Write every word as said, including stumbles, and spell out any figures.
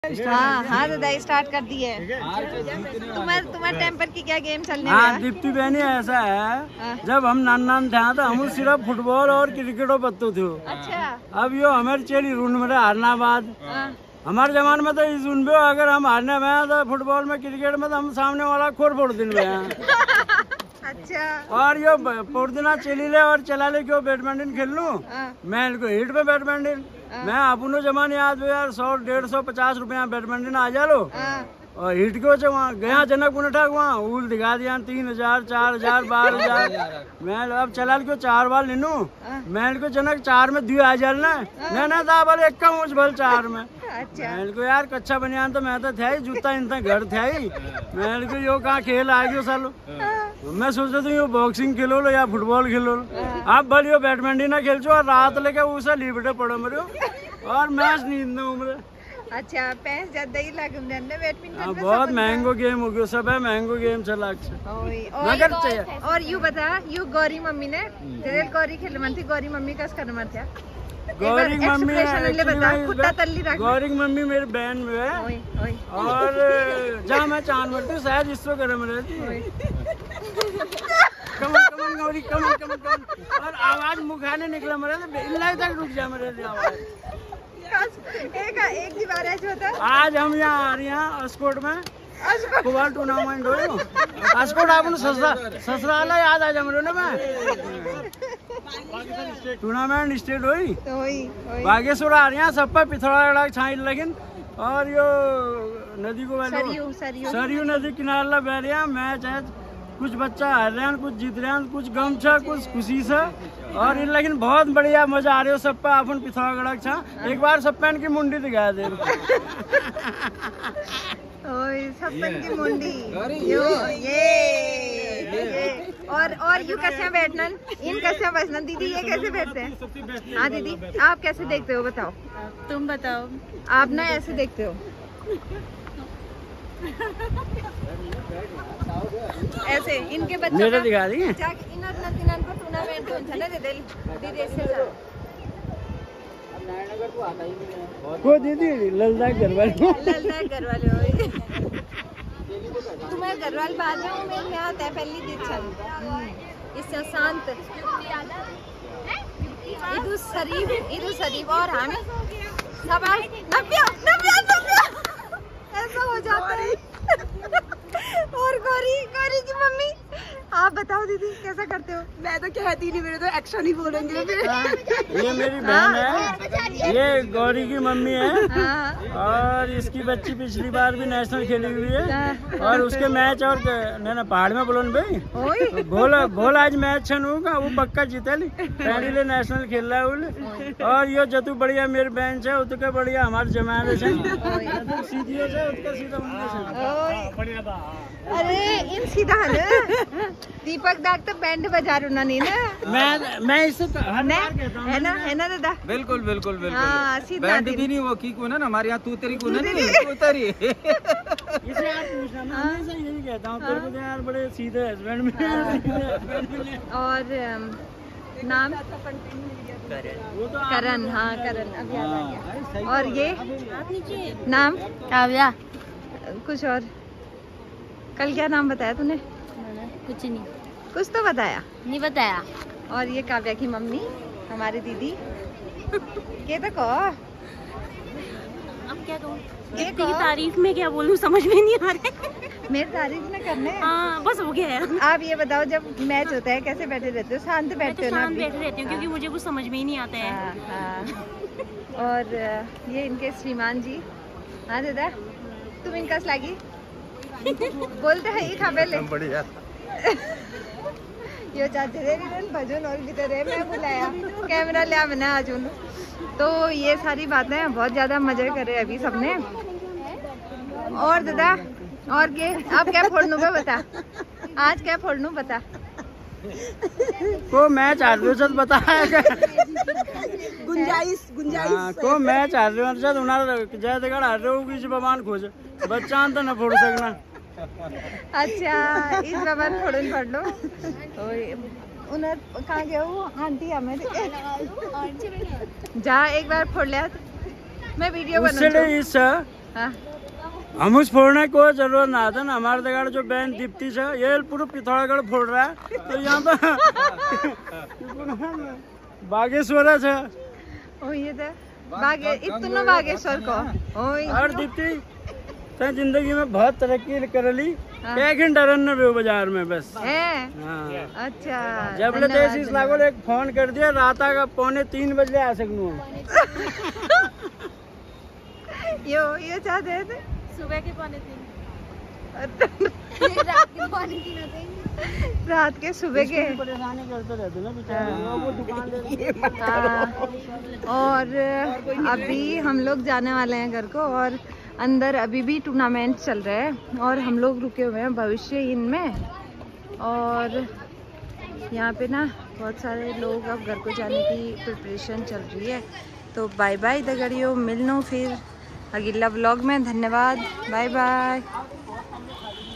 हाँ हाँ दादा स्टार्ट कर दिए। तुम्हारे तुम्हारे टेम्पर की क्या गेम चलने हाँ दीप्ति बहनी ऐसा है, जब हम नान नान थे तो हम सिर्फ फुटबॉल और क्रिकेट पत्तो थे। अच्छा अब यो हमारे चली रून में हारना बाद हमारे जमाने में तो इस रून में अगर हम हारने में तो फुटबॉल में क्रिकेट में तो हम सामने वाला खोर फोड़ दिन में अच्छा। और यो पोर्दिना चली ले और चला ले क्यों बैडमिंटन खेल लूं मैं इनको हिट में बैडमिंटन मैं अपनो जमाने याद यार सौ डेढ़ सौ पचास रुपया बैडमिंटन आ जा लो और हिट को वहाँ गया जनक उठा वहाँ उल दिखा दिया तीन हजार चार हजार बारह हजार मैं अब चला क्यों चार बार ले लूं मैं को जनक चार में दियो आ जा ना मैं ना था बोले एक कम उस भल चार में मैं को यार कच्चा बनियान तो मैं तो था ही जूता इनता घर था ही मैं को यो कहाँ खेल आ गयो सालो मैं सोच रहा था यो बॉक्सिंग खेलो लो या फुटबॉल खेलो लो आप भले यो बैडमिंटन ना खेल चो और रात लेके उसे लिबटे पड़ो मरो और मैच नींद उम्र। अच्छा पैस ज्यादा ही लग बैडमिंटन बहुत महंगो गेम हो गयो सब है महंगो गेम चला मगर चाहिए। और यू बता यू गौरी मम्मी ने जरे गौरी खेल मन थी गौरी मम्मी का कर मन था गौरी मम्मी गौरी मम्मी मेरी बहन में है और जहाँ मैं चांद मरती हूँ शायद इसको करे मेरे कमन कमन गौरी कमन कमन कमन और आवाज मुखाने निकला मेरे इल्ला तक रुक जा मेरे आवाज एक एक ही बार ऐसा होता है। आज हम यहाँ आ रहे हैं अस्कोट में फुटबॉल टूर्नामेंट हो अस्कोट आपने ससुरा ससुराला याद आ जा मेरे ना मैं टूर्नामेंट स्टेट हुई बागेश्वर आ रहे हैं सब पर पिथौरा छाई लेकिन और यो नदी को सरयू सरयू सरयू नदी किनारा बह रहे हैं मैच है कुछ बच्चा हार रहे हैं कुछ जीत रहे हैं कुछ गम छा कुछ खुशी से और इन लेकिन बहुत बढ़िया मजा आ रही हो सब पे अपन पिथौरागढ़ छा एक बार सब पेन की मुंडी दिखा दे सपन की मुंडी यो ये, ये। और और यू कैसे बैठना इन कैसे बैठना दीदी ये कैसे बैठते हैं। हाँ दीदी आप कैसे देखते हो बताओ तुम बताओ आप ना ऐसे देखते हो ऐसे इनके बच्चे मेरे दिखा रही है को दीदी ललदाक घर वाले ललदाक घर वाले तुम्हारे घर वाले बाद में मेरे में आता है पहली दिन चल इससे शांत इधर शरीफ इधर शरीफ और हम सब नव्या नव्या नव्या ऐसा हो जाता है। और गौरी गौरी की मम्मी आप बताओ दीदी कैसा करते हो। मैं तो कहती नहीं मेरे तो एक्शन ही बोलेंगे ये मेरी बहन है ये गौरी की मम्मी है और इसकी बच्ची पिछली बार भी नेशनल खेली हुई है और उसके मैच और ना पहाड़ में बोलो भाई भोला भोला आज मैच छन होगा वो पक्का जीते ली पहले लिए नेशनल खेल रहा है और ये जतू बढ़िया मेरी बहन है उसके बढ़िया हमारे जमाने से सीधी अरे इन सीधा दीपक दाग तो बैंड बजा रहा नहीं ना मैं मैं इससे हर बार कहता हूं है ना है ना दादा बिल्कुल बिल्कुल बिल्कुल हाँ, बैंड भी नहीं वो की को ना हमारे यहाँ तू तेरी को ना नहीं तू तेरी इसे यार पूछना मैं हमेशा यही कहता हूं तेरे को यार बड़े सीधे हस्बैंड मिले और नाम करण हाँ करण अब याद आ गया और ये नाम काव्या कुछ और कल क्या नाम बताया तूने कुछ नहीं कुछ तो बताया नहीं बताया। और ये काव्या की मम्मी हमारी दीदी के तो को अब क्या कहूँ की तारीफ में क्या बोलूँ समझ में नहीं आ रहा मेरी तारीफ ना करने हाँ बस हो गया है। आप ये बताओ जब मैच होता है कैसे बैठे रहते हो शांत बैठते हो ना शांत बैठे रहती हूँ क्योंकि मुझे कुछ समझ में ही नहीं आता है। हाँ, हाँ। और ये इनके श्रीमान जी हाँ दादा तुम इनका लागी बोलते हैं ये खबेले बढ़िया यो चाचे भजन और भी तेरे मैं बुलाया कैमरा लिया मैंने आज उन तो ये सारी बातें बहुत ज्यादा मजे करे अभी सबने। और दादा और के आप क्या फोड़नू पे बता आज क्या फोड़नू बता को मैच हार रहे हो बताया गुंजाइश गुंजाइश को मैच हार रहे हो उन्हार जय जगह हार रहे हो किसी भगवान खोज बच्चा तो न फोड़ सकना। अच्छा इस बार फोड़न पड़ लो उन्हें कहाँ गया वो आंटी हमें जा एक बार फोड़ लिया मैं वीडियो बना हाँ। हम उस फोड़ने को जरूरत ना था ना, हमारे दगाड़ जो बहन दीप्ति है ये पूरा पिथौरागढ़ फोड़ रहा है, तो यहाँ पे बागेश्वर है। ओ ये तो बागे इतना बागेश्वर को ओए और दीप्ति ते जिंदगी में बहुत तरक्की कर ली, एक घंटा रन रहे बाजार में बस है। हाँ। अच्छा जब ले देश इस लागो एक फोन कर दिया रात का पौने तीन बजे आ सकूं। यो यो चाहते थे सुबह के पौने तीन रात के पौने तीन रात के सुबह के परेशानी करते रहते ना बेचारे, वो दुकान ले। हाँ। और अभी हम लोग जाने वाले हैं घर को, और अंदर अभी भी टूर्नामेंट चल रहा है और हम लोग रुके हुए हैं भविष्य इनमें। और यहाँ पे ना बहुत सारे लोग अब घर को जाने की प्रिपरेशन चल रही है। तो बाय बाय दगड़ियों, मिलनो फिर अगला व्लॉग में। धन्यवाद, बाय बाय।